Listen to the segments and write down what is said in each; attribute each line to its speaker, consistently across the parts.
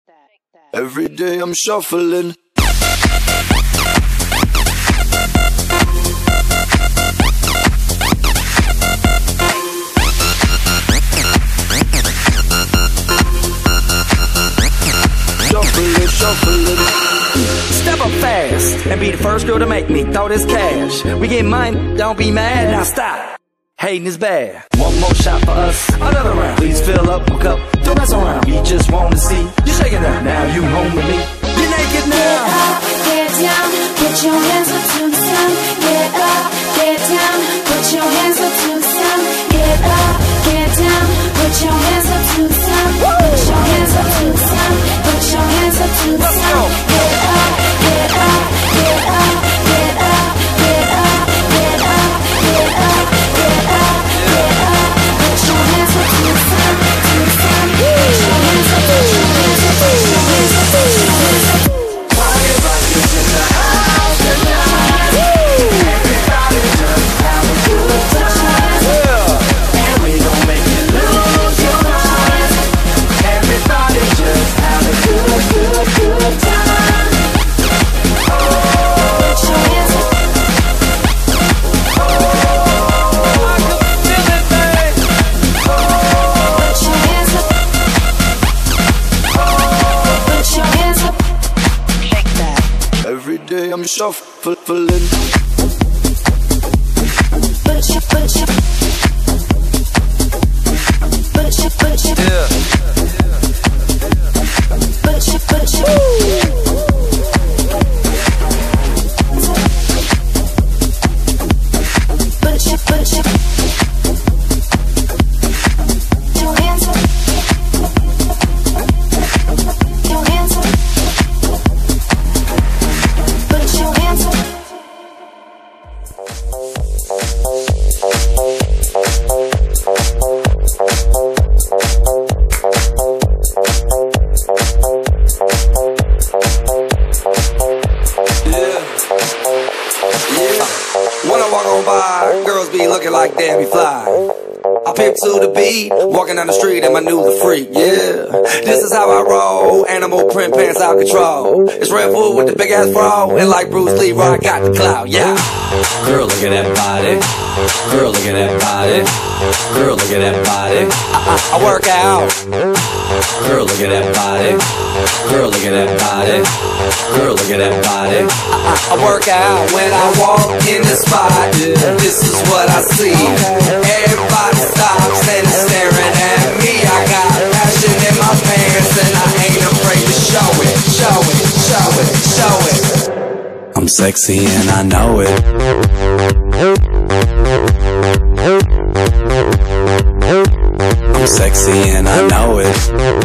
Speaker 1: Every day I'm shuffling. Shuffling.
Speaker 2: Step up fast and be the first girl to make me throw this cash. We get money, don't be mad, now stop. Hating is bad. One more shot for us, another round. Please fill up my cup, don't mess around. We just wanna see you shaking that. Now you home with me. You're naked now.
Speaker 3: Get up, get down, put your hands up to the sun. Get up, get down, put your hands up to the sun. Get up, get down, put your hands up to the sun. Put your hands up to the sun. Put your hands up to the sun. Get up, get up, get up, get up, get up, get up, get up, get up, get up. Put your hands up to the sun, to the sun. Put your hands up, put your hands up, put your hands up, put your hands up. Everybody just have a good time. And we gon' make you lose your mind. Everybody just have a good time. Put your hands up. I can feel it, babe. Put your hands up. Put your hands up.
Speaker 1: Every day I'm shuffling.
Speaker 2: When I walk on by, girls be looking like Debbie Fly. I pimp to the beat, walking down the street and my new the freak, yeah. This is how I roll, animal print pants out control. It's Red Bull with the big ass bra, and like Bruce Lee, I got the clout, yeah. Girl, look at that body. Girl, look at that body. Girl, look at that body. I work out. Girl, look at that body. Girl, look at that body. Girl, look at that body. I work out when I walk in the spot. This is what I see. Everybody stops and is staring at me. I got passion in my pants and I ain't afraid to show it. Show it, show it, show it. I'm sexy and I know it. I'm sexy and I know it.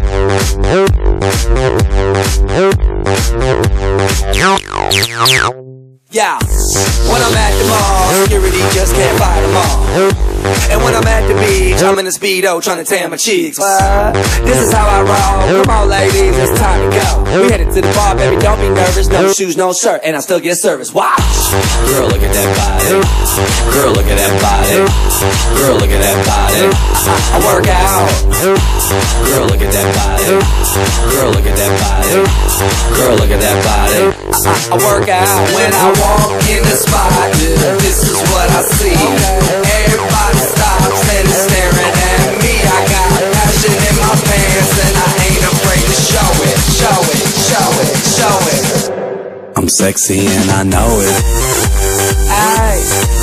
Speaker 2: Yeah, when I'm at the mall, security just can't fight them all. And when I'm at the beach, I'm in a Speedo trying to tan my cheeks. This is how I roll. Come on, ladies, it's time to go. We headed to the bar, baby, don't be nervous. No shoes, no shirt, and I still get service. Watch. Girl, look at that body. Girl, look at that body. Girl, look at that body. I work out. Girl, look at that body. Girl, look at that body. Girl, look at that body. I work out when I walk in the spot. This is what I see. Everybody stops and is staring at me. I got passion in my pants and I ain't afraid to show it. Show it, show it, show it. I'm sexy and I know it. Aye.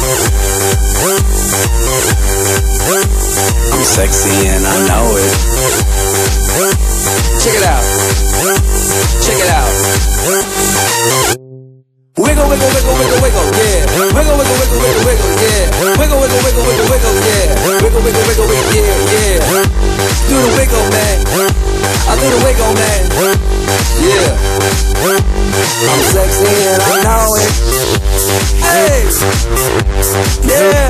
Speaker 2: I'm sexy and I know it. Check it out. Check it out. Wiggle, wiggle, wiggle, wiggle, wiggle, yeah. Wiggle, wiggle, wiggle, wiggle, wiggle, yeah. Wiggle, wiggle, wiggle, wiggle, wiggle, yeah. Wiggle, wiggle, wiggle, wiggle, yeah, yeah. Do the wiggle, man. I do the wiggle, man. Yeah. I'm sexy and I know it. Hey. Yeah.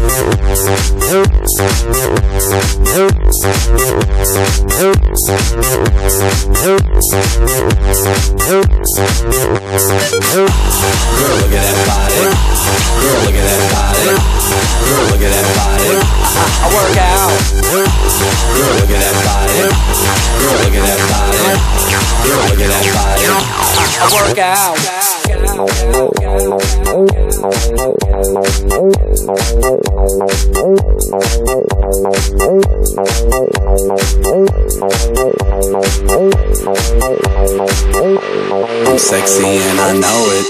Speaker 2: Girl, look at that body. Girl, look at that body. Girl, look at that body. I work out. Girl, look at that body. Girl, look at that body. Look at that body. I work out.
Speaker 4: I'm sexy and I know it.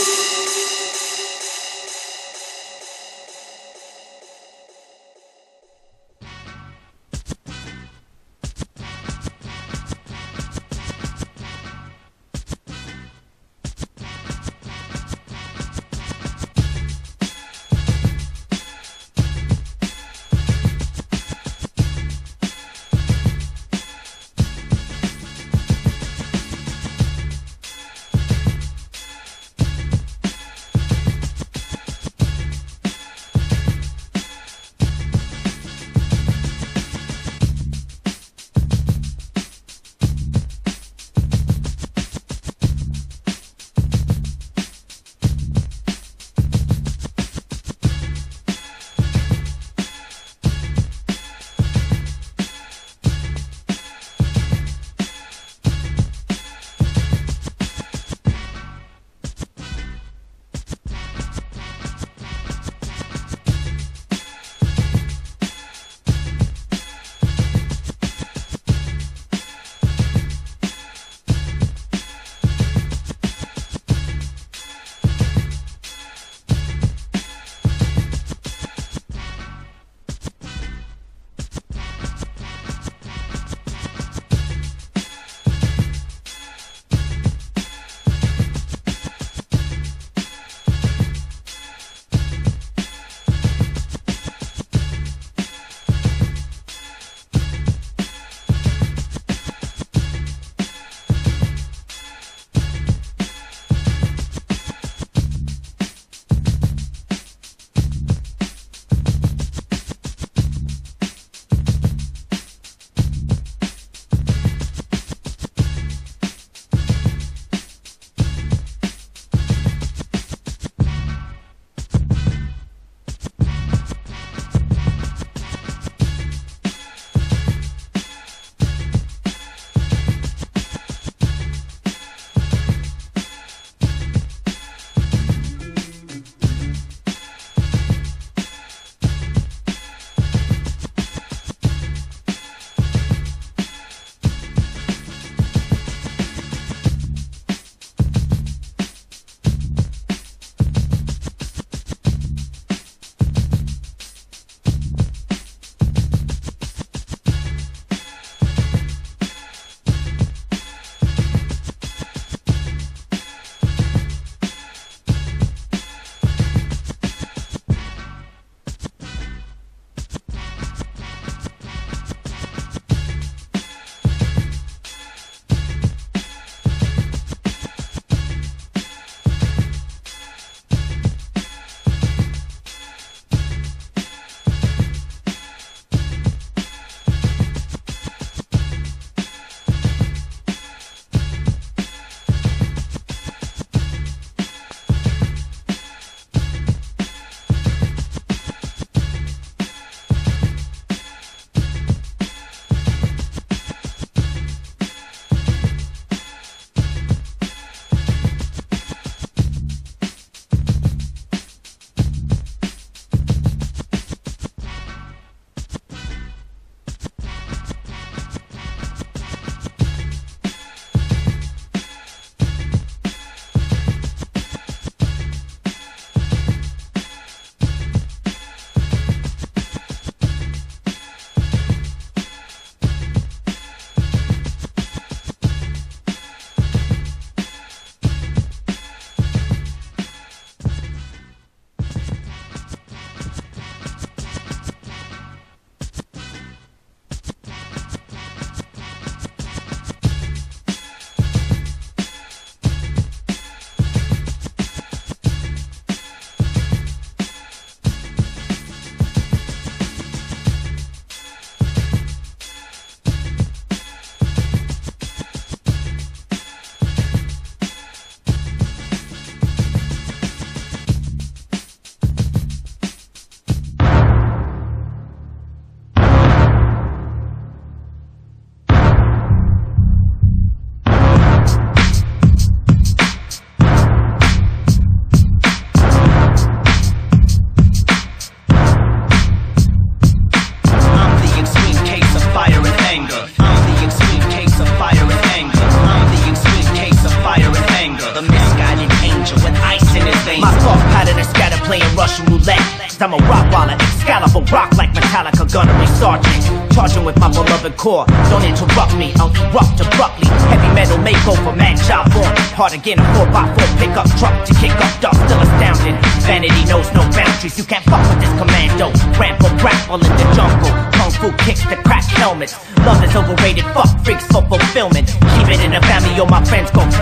Speaker 5: I'm a rockwaller, Excalibur, rock like Metallica, gunnery sergeant. Charging with my beloved core, don't interrupt me, I'll erupt abruptly. Heavy metal makeover, man child born. Hard again, a 4x4 pickup truck to kick up dust, still astounding. Vanity knows no boundaries, you can't fuck with this commando. Ramp or grapple in the jungle, kung fu kicks to crack helmets. Love is overrated, fuck freaks for fulfillment. Keep it in the family or my friends go